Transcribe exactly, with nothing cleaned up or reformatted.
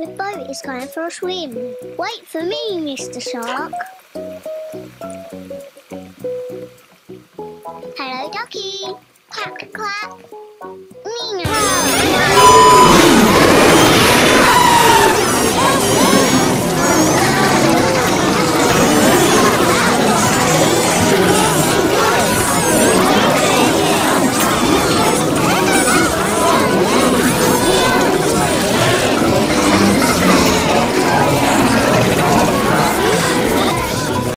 The boat is going for a swim. Wait for me, Mister Shark. Hello, ducky. Quack, quack. Meow.